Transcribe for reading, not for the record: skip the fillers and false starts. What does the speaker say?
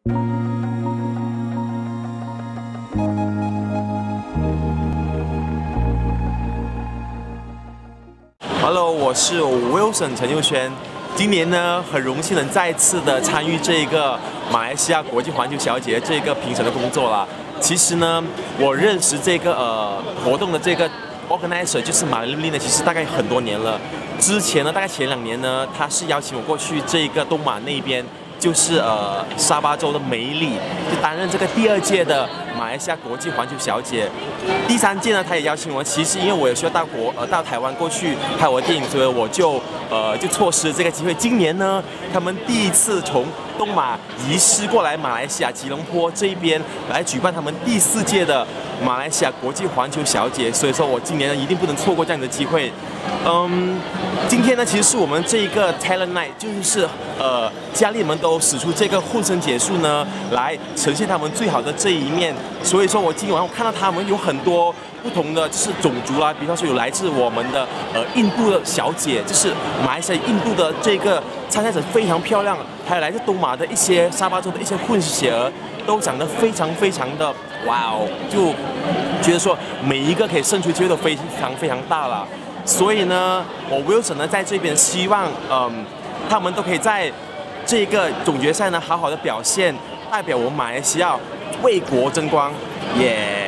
Hello， 我是 Wilson 陈佑轩。今年呢，很荣幸能再次的参与这个马来西亚国际环球小姐这个评审的工作啦。其实呢，我认识这个活动的这个 organizer 就是马来丽呢，其实大概很多年了。之前呢，大概前2年呢，他是邀请我过去这个东马那边，就是沙巴州的梅里，就担任这个第2届的马来西亚国际环球小姐。第3届呢，他也邀请我。其实因为我也需要到台湾过去拍我的电影，所以我就错失了这个机会。今年呢，他们第1次从东马移师过来马来西亚吉隆坡这一边来举办他们第4届的马来西亚国际环球小姐，所以说我今年呢一定不能错过这样的机会。今天呢其实是我们这一个 Talent Night， 就是佳丽们都使出这个浑身解数呢，来呈现他们最好的这一面。所以说我今晚我看到他们有很多不同的就是种族啦，比方说有来自我们的印度的小姐，就是马来西亚印度的这个参赛者非常漂亮，还有来自东马的一些沙巴州的一些混血儿，都长得非常的哇哦，就觉得说每一个可以胜出机会都非常大了。所以呢，我 Wilson 呢在这边希望他们都可以在这个总决赛呢好好的表现，代表我们马来西亚为国争光，耶！